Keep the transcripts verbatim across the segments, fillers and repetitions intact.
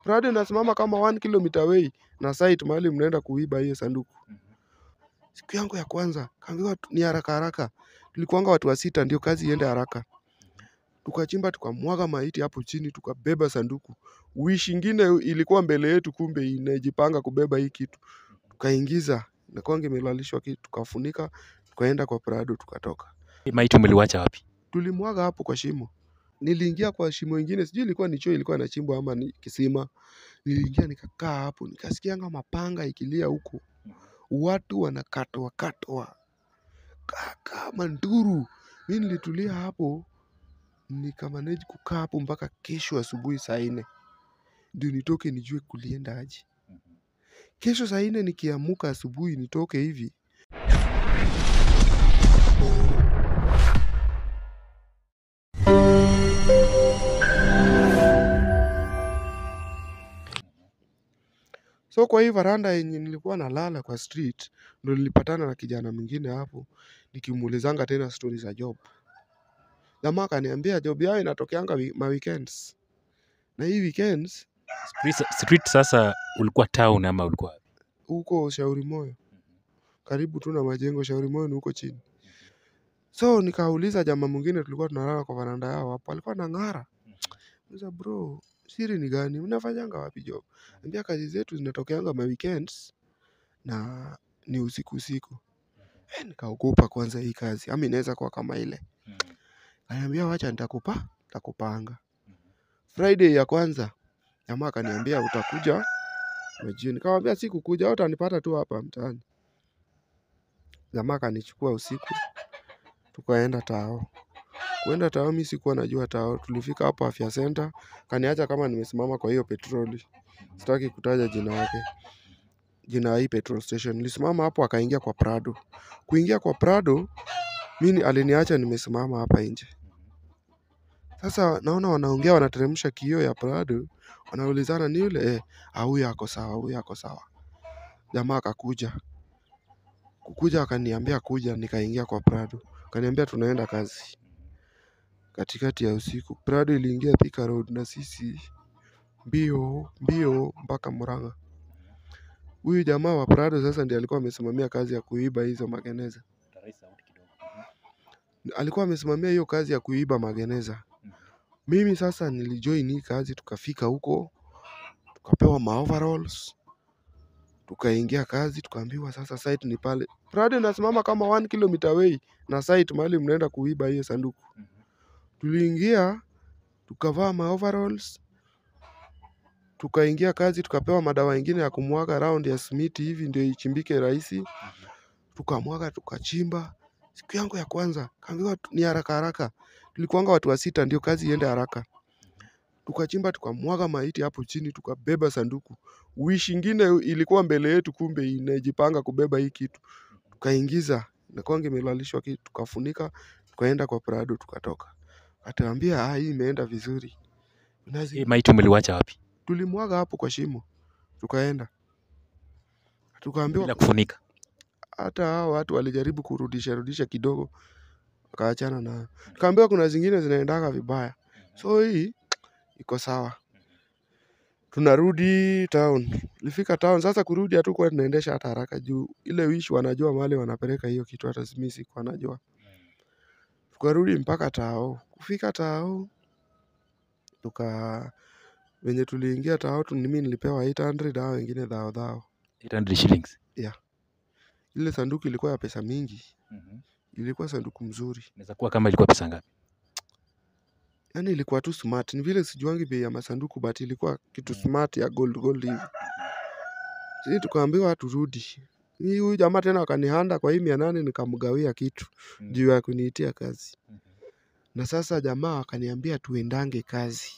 Prado inasimama kama one kilometer away na site mahali mnaenda kuiba hiyo sanduku. Siku yangu ya kwanza kaambiwa ni haraka haraka. Tulikuanga watu wa sita ndio kazi iende haraka. Tukachimba tukamwaga maiti hapo chini, tukabeba sanduku. Wish ingine ilikuwa mbele yetu, kumbe inajipanga kubeba hii kitu. Tukaingiza na kwange imelalishwa kitu, tukafunika, tukaenda kwa Prado, tukatoka. Maiti mliwacha wapi? Tulimwaga hapo kwa shimo. Niliingia kwa shimo ingine, sijui ilikuwa ni choo ilikuwa inachimbwa ama ni kisima. Niliingia nikakaa hapo, nikasikianga mapanga ikilia huko. Watu wanakatwa katwa. Kaka manduru. Mimi nilitulia hapo, nikamanage kukaa hapo mpaka kesho asubuhi saa nne. Ndio nitoke nijue kulienda aje. Kesho saa nne nikiamuka asubuhi nitoke hivi. So kwa hii varanda yenye nilikuwa nalala kwa street, ndio nilipatana na kijana mwingine hapo, nikimuulizanga tena stories za job. Jamaa akaniambia job yao inatokeanga ma weekends. Na hii weekends Street, street sasa ulikuwa town ama ulikuwa wapi? Huko Shauri Moyo. Karibu tu na majengo Shauri Moyo ni huko chini. So nikauliza jamaa mwingine tulikuwa tunalala kwa varanda yao hapo, alikuwa anang'ara. Niza bro, siri ni gani? Unafanyanga wapi job? Ambia kazi zetu zinatokeanga ma weekends na ni usiku usiku. Eh, nikaogopa kwanza hii kazi. Ama inaweza kuwa kama ile. Ananiambia wacha nitakupa, nitakupanga. Friday ya kwanza, jamaa akaniambia utakuja mjini. Nikamwambia sikukuja, utanipata tu hapa mtaani. Jamaa akanichukua usiku, tukaenda tao. Kuenda tao mimi sikuwa najua tao. Tulifika hapo Afya Center, kaniacha kama nimesimama kwa hiyo petroli. Sitaki kutaja jina yake. Jina hii petrol station. Nilisimama hapo akaingia kwa Prado. Kuingia kwa Prado, mimi aliniacha nimesimama hapa nje. Sasa naona wanaongea wanateremsha kioo ya Prado, wanaulizana ni yule eh, huyu ako sawa, huyu ako sawa. Jamaa akakuja. Kukuja akaniambia kuja, nikaingia kwa Prado. Akaniambia tunaenda kazi. Katikati ya usiku, Prado iliingia Thika Road na sisi mbio, mbio mpaka Murang'a. Huyu jamaa wa Prado sasa ndiye alikuwa amesimamia kazi ya kuiba hizo mageneza. Alikuwa amesimamia hiyo kazi ya kuiba mageneza. Mimi sasa nilijoin hii kazi, tukafika huko, tukapewa ma overalls, tukaingia kazi, tukaambiwa sasa site ni pale. Prado inasimama kama one kilometer away na site mahali mnaenda kuiba hiyo sanduku. Tuliingia, tukavaa ma overalls, tukaingia kazi, tukapewa madawa ingine ya kumwaga round ya simiti hivi ndio ichimbike rahisi. Tukamwaga, tukachimba. Siku yangu ya kwanza kaambiwa ni haraka haraka. Tulikuanga watu wa sita ndio kazi iende haraka. Tukachimba tukamwaga maiti hapo chini, tukabeba sanduku. Wish ingine ilikuwa mbele yetu, kumbe inajipanga kubeba hii kitu. Tukaingiza na kwange imelalishwa kitu, tukafunika, tukaenda kwa Prado, tukatoka. Ataambia ah, hii imeenda vizuri. Hii maiti mliwacha wapi? Tulimwaga hapo kwa shimo. Tukaenda. Tukaambiwa bila kufunika. Hata hao watu walijaribu kurudisha rudisha kidogo, wakaachana na. Tukaambiwa kuna zingine zinaendanga vibaya. So hii iko sawa. Tunarudi town. Tulifika town, sasa kurudi hatukuwa tunaendesha hata haraka juu ile wish wanajua mahali wanapeleka hiyo kitu, hata mimi sikuwa najua. Tukarudi mpaka tao. Kufika tao, tuka venye tuliingia tao tu mimi nilipewa eight hundred, hao wengine dhao dhao. eight hundred shillings. Yeah. Ile sanduku ilikuwa ya pesa mingi. Mm-hmm. Ilikuwa sanduku mzuri. Inaweza kuwa kama ilikuwa pesa ngapi? Yaani ilikuwa tu smart. Ni vile sijuangi bei ya masanduku, but ilikuwa kitu smart ya gold gold hivi. Sisi tukaambiwa turudi. Hii huyu jamaa tena akanihanda kwa hii mia nane, nikamgawia kitu juu ya kuniitia kazi. Na sasa jamaa akaniambia tuendange kazi.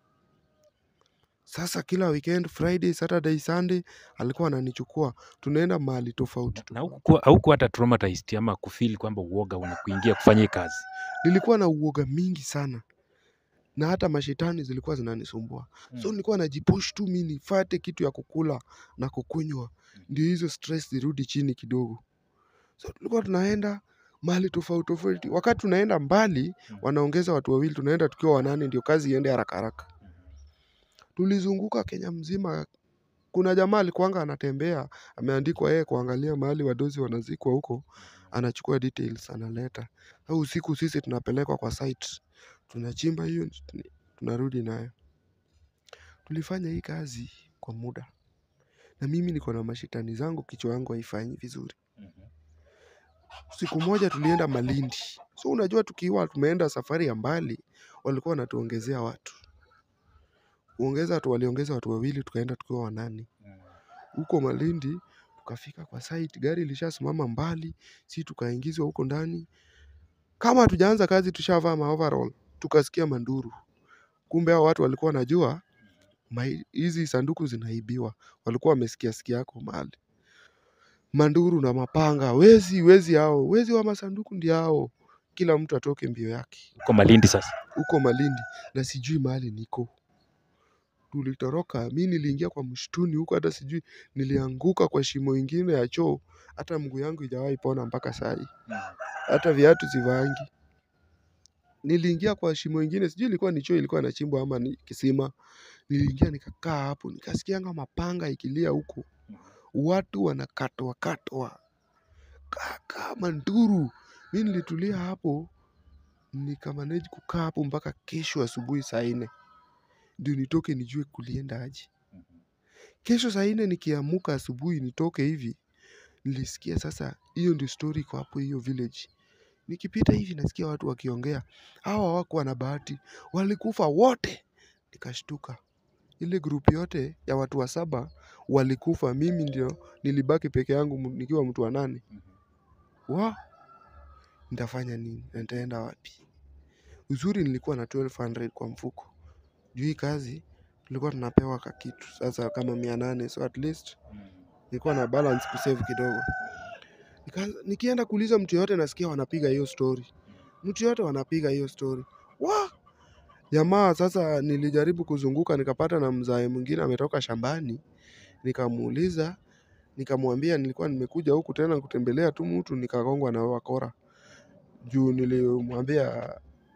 Sasa kila weekend, Friday, Saturday, Sunday alikuwa ananichukua. Tunaenda mahali tofauti. Na huko huko hata traumatized ama kufeel kwamba uoga unakuingia kufanya kazi? Nilikuwa na uoga mingi sana. Na hata mashetani zilikuwa zinanisumbua. So nilikuwa najipush tu mimi nifate kitu ya kukula na kukunywa. Ndio hizo stress zirudi chini kidogo. So tulikuwa tunaenda mahali tofauti tofauti. Wakati tunaenda mbali, wanaongeza watu wawili, tunaenda tukiwa wanane ndio kazi iende haraka haraka. Tulizunguka Kenya mzima. Kuna jamaa alikuanga anatembea, ameandikwa yeye kuangalia mahali wadozi wanazikwa huko, anachukua details analeta. Au usiku sisi tunapelekwa kwa site, tunachimba hiyo, tunarudi nayo. Tulifanya hii kazi kwa muda, na mimi niko na mashitani zangu, kichwa yangu haifanyi vizuri. Siku moja tulienda Malindi. So unajua tukiwa tumeenda safari ya mbali, walikuwa wanatuongezea watu. Kuongeza watu, waliongeza watu wawili, tukaenda tukiwa wanane. Huko Malindi, tukafika kwa site, gari ilishasimama mbali, si tukaingizwa huko ndani. Kama hatujaanza kazi tushavaa ma overall, tukasikia manduru. Kumbe hao watu walikuwa wanajua hizi sanduku zinaibiwa. Walikuwa wamesikia sikia yako mahali. Manduru na mapanga, wezi wezi hao, wezi wa masanduku ndio hao. Kila mtu atoke mbio yake. Huko Malindi sasa. Huko Malindi, na sijui mahali niko. Tulitoroka, mimi niliingia kwa msituni huko, hata sijui nilianguka kwa shimo ingine ya choo, hata mguu yangu haijawahi pona mpaka saa hii. Hata viatu sivaangi. Niliingia kwa shimo ingine, sijui ilikuwa ni choo ilikuwa inachimbwa ama ni kisima. Niliingia nikakaa hapo, nikasikianga mapanga ikilia huko. Watu wanakatwa katwa. Kaka manduru. Mimi nilitulia hapo, nikamanage kukaa hapo mpaka kesho asubuhi saa nne. Ndio nitoke nijue kulienda aje. Kesho saa nne nikiamka asubuhi nitoke hivi, nilisikia sasa hiyo ndio story kwa hapo hiyo village. Nikipita hivi nasikia watu wakiongea, hawa hawakuwa na bahati, walikufa wote. Nikashtuka. Ile group yote ya watu wa saba walikufa, mimi ndio nilibaki peke yangu nikiwa mtu wa nane. Wa, nitafanya nini? Nitaenda wapi? Uzuri nilikuwa na twelve hundred kwa mfuko. Juu hii kazi tulikuwa tunapewa kakitu sasa kama mia nane, so at least nilikuwa na balance kusave kidogo. Nika, nikienda kuuliza mtu yote nasikia wanapiga hiyo story. Mtu yote wanapiga hiyo story. Wa! Jamaa sasa nilijaribu kuzunguka nikapata na mzae mwingine ametoka shambani. Nikamuuliza, nikamwambia nilikuwa nimekuja huku tena kutembelea tu mtu, nikagongwa na wakora. Juu nilimwambia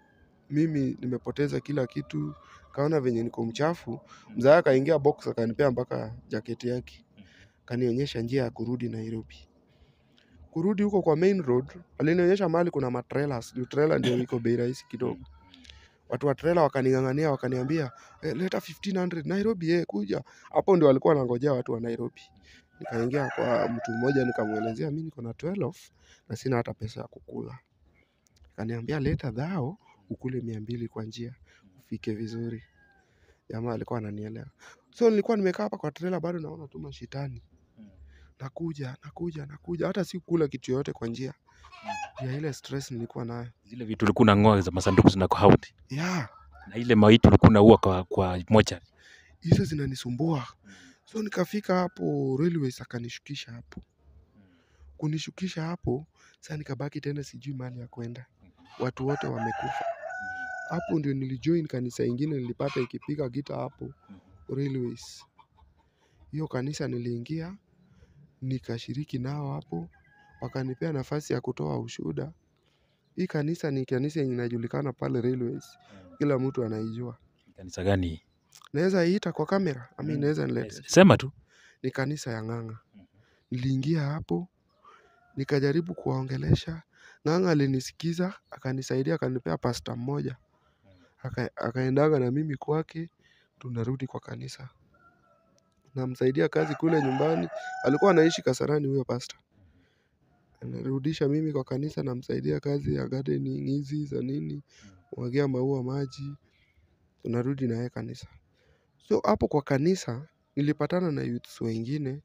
mimi nimepoteza kila kitu, kaona venye niko mchafu. Mzae akaingia box akanipea mpaka jaketi yake. Kanionyesha njia ya kurudi Nairobi. Kurudi huko kwa main road, alinionyesha mahali kuna matrailers. Juu trailer ndio iko bei rahisi kidogo. Watu wa trailer wakaning'ang'ania wakaniambia, eh, leta fifteen hundred Nairobi, eh, kuja. Hapo ndio walikuwa wanangojea watu wa Nairobi. Nikaingia kwa mtu mmoja nikamuelezea mimi niko na twelve na sina hata pesa ya kukula. Akaniambia leta dhao ukule mia mbili kwa njia ufike vizuri. Jamaa alikuwa ananielewa. So nilikuwa nimekaa hapa kwa trailer bado naona tu mashitani. Nakuja, nakuja, nakuja. Hata sikula kitu yote kwa njia. Ya ile stress nilikuwa nayo. Zile vitu ulikuwa unang'oa za masanduku zinako hauti. Yeah. Na ile maiti ulikuwa unaua kwa kwa mocha. Hizo zinanisumbua. So nikafika hapo railways akanishukisha hapo. Kunishukisha hapo, sasa nikabaki tena sijui mahali ya kwenda. Watu wote wamekufa. Hapo ndio nilijoin kanisa ingine nilipata ikipiga gita hapo railways. Hiyo kanisa niliingia, nikashiriki nao hapo, wakanipea nafasi ya kutoa ushuhuda. Hii kanisa ni kanisa yenye inajulikana pale railways. Kila mtu anaijua. Kanisa gani? Naweza iita kwa kamera, ama naweza nilete. Sema tu. Ni kanisa ya Ng'ang'a. Niliingia hapo, nikajaribu kuwaongelesha. Ng'ang'a alinisikiza, akanisaidia, akanipea pasta mmoja. Aka, akaendaga na mimi kwake, tunarudi kwa kanisa. Namsaidia kazi kule nyumbani. Alikuwa anaishi Kasarani huyo pasta. Anarudisha mimi kwa kanisa, namsaidia kazi ya gardening hizi za nini, kumwagia maua maji. Tunarudi na yeye kanisa. So hapo kwa kanisa nilipatana na youths wengine,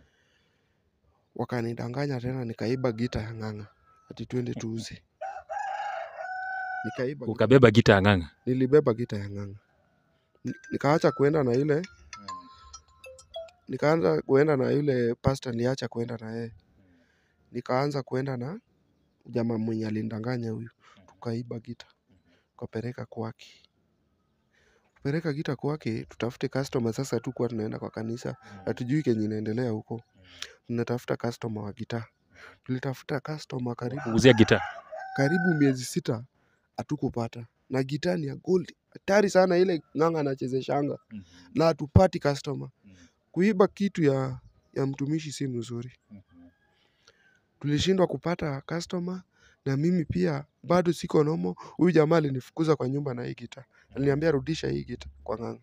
wakanidanganya tena nikaiba gita ya Ng'ang'a ati twende tuuze. Nikaiba. Ukabeba gita ya Ng'ang'a? Nilibeba gita ya Ng'ang'a. Nikaacha kuenda na ile nikaanza kuenda na yule pastor, niacha kuenda na yeye. Nikaanza kuenda na jamaa mwenye alinidanganya huyu. Tukaiba gita, tukapeleka kwake. Kupeleka gita kwake, tutafute customer. Sasa tu kwa tunaenda kwa kanisa, hatujui kenye inaendelea huko. Tunatafuta customer wa gita. Tulitafuta customer karibu kuuzia gita karibu miezi sita hatukupata. na gitaa ni ya gold hatari sana, ile ng'ang'a anachezeshanga Mhm. na hatupati customer. Mhm. Kuiba kitu ya ya mtumishi si mzuri. Mhm. Tulishindwa kupata customer na mimi pia bado siko nomo. Huyu jamaa alinifukuza kwa nyumba na hii gitaa. Aliniambia rudisha hii gitaa kwa ng'ang'a.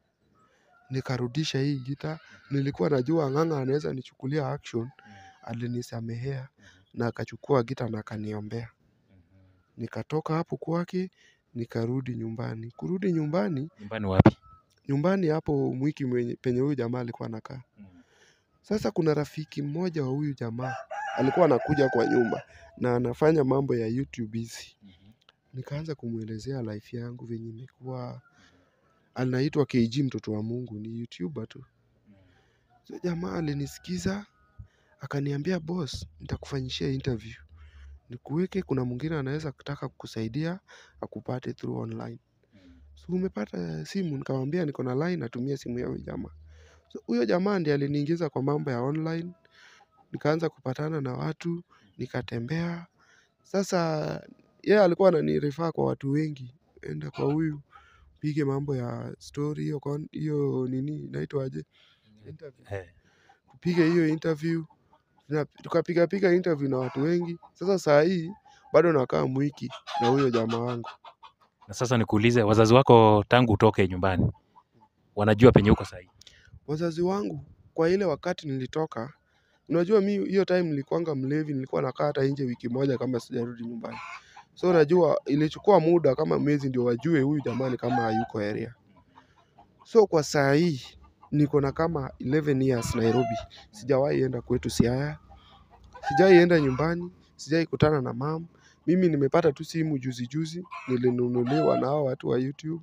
Nikarudisha hii gitaa. Nilikuwa najua ng'ang'a anaweza nichukulia action. Alinisamehea na akachukua gitaa na akaniombea. Nikatoka hapo kwake, nikarudi nyumbani. Kurudi nyumbani, Nyumbani wapi? nyumbani hapo Mwiki mwenye penye huyu jamaa alikuwa anakaa. Sasa kuna rafiki mmoja wa huyu jamaa alikuwa anakuja kwa nyumba na anafanya mambo ya YouTube hizi. Nikaanza kumuelezea life yangu venye imekuwa. Anaitwa K G mtoto wa Mungu, ni YouTuber tu. So jamaa alinisikiza, akaniambia boss, nitakufanyishia interview. Nikuweke, kuna mwingine anaweza kutaka kukusaidia akupate through online. So umepata simu? Nikamwambia niko na line, natumia simu ya huyo jamaa. So huyo jamaa ndiye aliniingiza kwa mambo ya online. Nikaanza kupatana na watu, nikatembea. Sasa yeye alikuwa ananirefer kwa watu wengi. Enda kwa huyu, pige mambo ya story hiyo kon- hiyo nini inaitwa aje? Interview. Eh. Kupiga hiyo interview. Na tukapiga piga interview na watu wengi. Sasa saa hii bado nakaa Mwiki na huyo jamaa wangu. Na sasa nikuulize, wazazi wako tangu utoke nyumbani wanajua penye uko sahii? Wazazi wangu kwa ile wakati nilitoka, unajua mi hiyo time nilikuwanga mlevi, nilikuwa nakaa hata nje wiki moja kama sijarudi nyumbani. So najua ilichukua muda kama mwezi ndio wajue huyu jamani kama hayuko area. So kwa saa hii niko na kama eleven years Nairobi. Sijawahi enda kwetu Siaya. Sijawahi enda nyumbani, sijawahi kutana na mama. Mimi nimepata tu simu juzi juzi, nilinunuliwa na hao watu wa YouTube.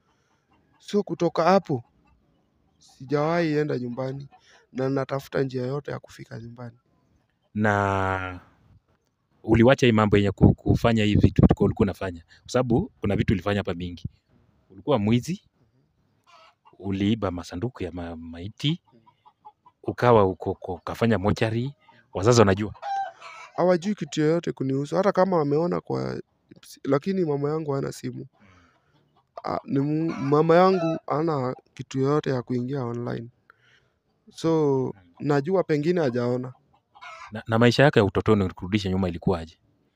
So kutoka hapo sijawahi enda nyumbani na natafuta njia yote ya kufika nyumbani. Na uliwacha hii mambo yenye ku- kufanya hii vitu tulikuwa ulikuwa unafanya, kwa sababu kuna vitu ulifanya hapa mingi. Ulikuwa mwizi, uliiba masanduku ya ma maiti, ukawa uko uko- ukafanya mochari. Wazazi wanajua? Hawajui kitu yoyote kunihusu, hata kama wameona kwa, lakini mama yangu hana simu. Ah, ni mu- mama yangu hana kitu yoyote ya kuingia online, so najua pengine hajaona. Na, na maisha yako ya utotoni kurudisha nyuma ilikuwaje?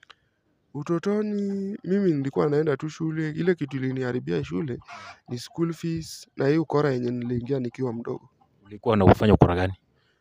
Utotoni mimi nilikuwa naenda tu shule. Ile kitu iliniharibia shule ni school fees na hii ukora yenye niliingia nikiwa mdogo. Ulikuwa unafanya ukora gani?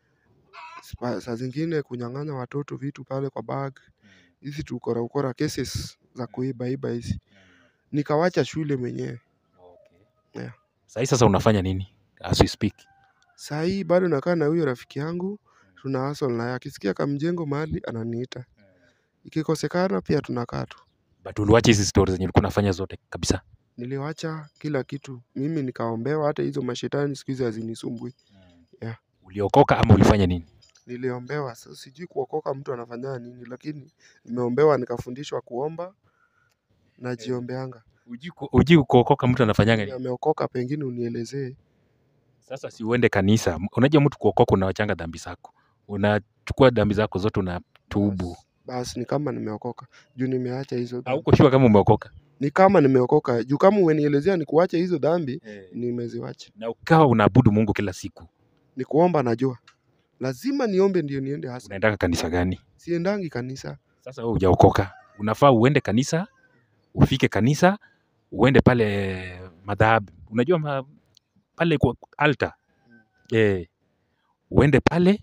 Sa- Saa zingine kunyang'anya watoto vitu pale kwa bag, hizi tu ukora ukora cases za kuiba iba hizi, nikawacha shule mwenyewe. Yeah. Sahii sasa unafanya nini as we speak? Saa hii bado nakaa na huyo rafiki yangu, tuna hustle na yeye. Akisikia kamjengo mahali ananiita, ikikosekana pia tunakaa tu. But uliwacha hizi stories zenye ulikuwa unafanya zote kabisa? Niliwacha kila kitu, mimi nikaombewa, hata hizo mashetani siku hizi hazinisumbui. Yeah. Uliokoka ama ulifanya nini? Niliombewa. Sasa sijui kuokoka mtu anafanya nini, lakini nimeombewa nikafundishwa kuomba na jiombeanga. Uji uji kuokoka mtu anafanyanga Mwenye nini? ameokoka pengine unielezee. Sasa si uende kanisa. Unajua mtu kuokoka unawachanga dhambi zako. Unachukua dhambi zako zote unatubu. Basi ni kama nimeokoka juu nimeacha hizo dhambi. Hauko sure kama umeokoka? Ni kama nimeokoka juu kama umenielezea ni kuacha hizo dhambi, Eh. nimeziwacha. Na ukawa unaabudu Mungu kila siku. Ni kuomba najua. Lazima niombe ndio niende hasa. Unaendaka kanisa gani? Siendangi kanisa. Sasa wewe hujaokoka. Unafaa uende kanisa, ufike kanisa, uende pale madhabahu. Unajua ma, pale kwa altar. Eh. Uende pale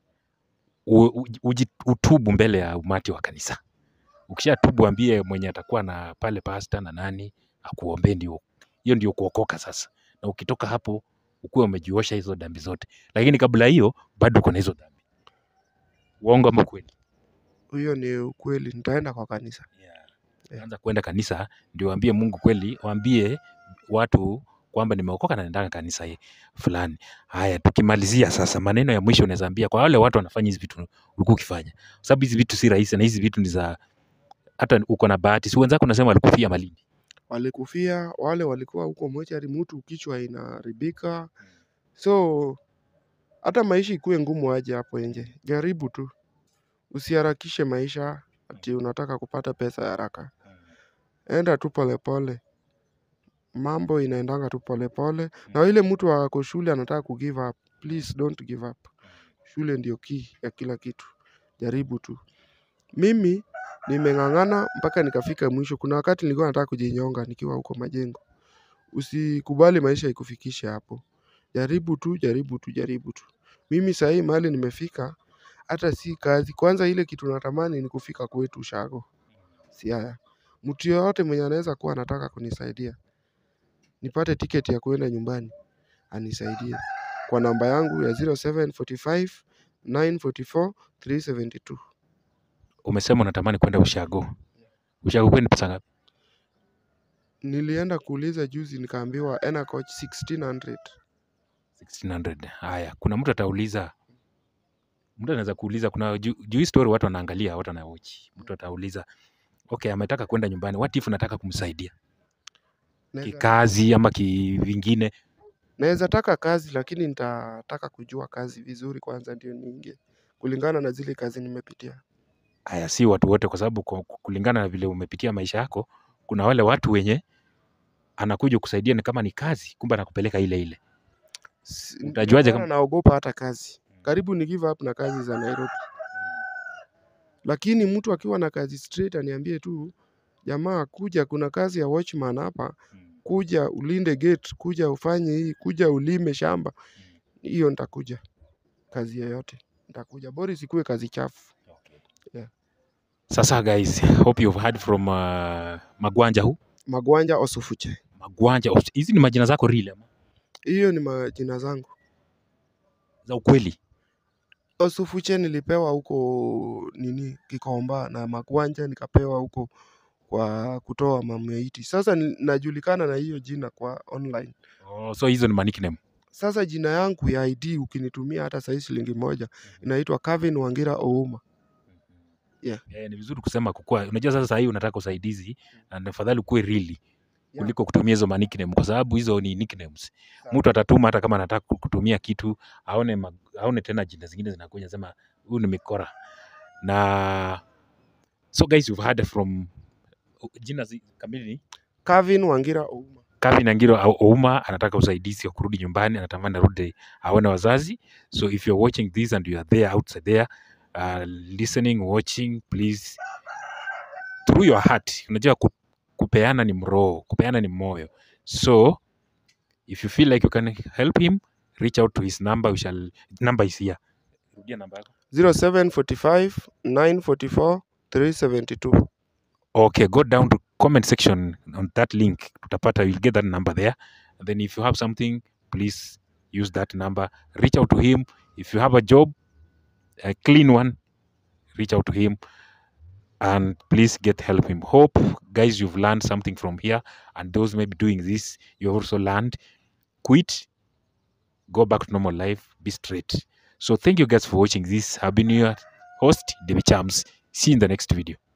u, u, uji, utubu mbele ya umati wa kanisa. Ukishatubu ambie mwenye atakuwa na pale pastor na nani akuombee, ndio hiyo ndio kuokoka sasa. Na ukitoka hapo ukuwe umejiosha hizo dhambi zote. Lakini kabla hiyo bado uko na hizo dhambi. Uongo ama kweli? Hiyo ni ukweli, nitaenda kwa kanisa. Yeah. Anza kwenda kanisa ndio waambie Mungu kweli, waambie watu kwamba nimeokoka na naenda kanisa hii fulani. Haya, tukimalizia sasa, maneno ya mwisho unaweza ambia kwa wale watu wanafanya hizi vitu ulikuwa ukifanya. Kwa sababu hizi vitu si rahisi na hizi vitu ni za hata uko na bahati. Si wenzako unasema walikufia Malindi? Walikufia, wale walikuwa huko mochari, mtu kichwa inaharibika. So hata maisha ikuwe ngumu aje hapo nje, jaribu tu. Usiharakishe maisha ati unataka kupata pesa ya haraka. Enda tu pole pole. mambo inaendanga tu polepole. Na ile mtu ako shule anataka kugive up, please don't give up. Shule ndio key ya kila kitu, jaribu tu. Mimi nimeng'ang'ana mpaka nikafika mwisho. Kuna wakati nilikuwa nataka kujinyonga nikiwa huko Majengo. Usikubali maisha ikufikishe hapo, jaribu tu, jaribu tu, jaribu tu. Mimi sahii mahali nimefika, hata si kazi. Kwanza ile kitu natamani ni kufika kwetu ushago, Siaya. Mtu yoyote mwenye anaweza kuwa anataka kunisaidia nipate tiketi ya kuenda nyumbani, anisaidie kwa namba yangu ya zero seven four five nine four four three seven two. Umesema unatamani kwenda ushago. Ushago kwani pesa ngapi? Nilienda kuuliza juzi nikaambiwa ena coach sixteen hundred. sixteen hundred. Haya, kuna mtu atauliza, mtu anaweza kuuliza, kuna juu ju hii story watu wanaangalia, watu wanawatch. Mtu atauliza, okay, ametaka kwenda nyumbani, what if nataka kumsaidia kikazi ama kivingine? Naweza taka kazi, lakini nitataka kujua kazi vizuri kwanza ndio niingie, kulingana na zile kazi nimepitia. Haya, si watu wote, kwa sababu kulingana na vile umepitia maisha yako, kuna wale watu wenye anakuja kusaidia ni kama ni kazi, kumbe anakupeleka ile ile. Utajuaje kama? Naogopa hata kazi, karibu ni give up na kazi za Nairobi. Lakini mtu akiwa na kazi straight aniambie tu, jamaa kuja, kuna kazi ya watchman hapa, kuja ulinde gate, kuja ufanye hii, kuja ulime shamba, hiyo nitakuja. Kazi yoyote nitakuja, bora isikuwe kazi chafu. Yeah. Sasa guys, hope you've heard from uh, Magwanja who? Magwanja Osufuche. Magwanja, hizi ni majina zako real ama? Hiyo ni majina zangu za ukweli. Osufuche nilipewa huko nini Kikomba, na Magwanja nikapewa huko kwa kutoa mameiti. Sasa najulikana na hiyo jina kwa online. Oh, so hizo ni ma nickname. Sasa jina yangu ya I D ukinitumia hata saa hii shilingi moja inaitwa Kevin Wangira Ouma. Yeah. Yeah, ni vizuri kusema kukua. Unajua sasa hii unataka usaidizi na tafadhali kuwe really kuliko kutumia hizo ma nickname, kwa sababu hizo ni nicknames. Mtu atatuma hata kama anataka kutumia kitu, aone ma, aone tena jina zingine zinakuja sema huyu ni mikora. Na so guys, you've heard from jina kamili Kevin Wangira Ouma. Kevin Wangira Ouma anataka usaidizi wa kurudi nyumbani, anatamani arudi aone wazazi. So if you're watching this and you are there outside there uh, listening, watching, please through your heart. Unajua kupeana ni mroho, kupeana ni moyo. So if you feel like you can help him, reach out to his number. We shall, number is here. Rudia namba yako. zero seven four five nine four four three seven two. Okay, go down to comment section on that link. Tutapata, you'll get that number there. And then if you have something, please use that number. Reach out to him. If you have a job, a clean one, reach out to him. And please get help him. Hope, guys, you've learned something from here. And those maybe doing this, you also learned. Quit. Go back to normal life. Be straight. So thank you guys for watching this. I've been your host, David Chams. See you in the next video.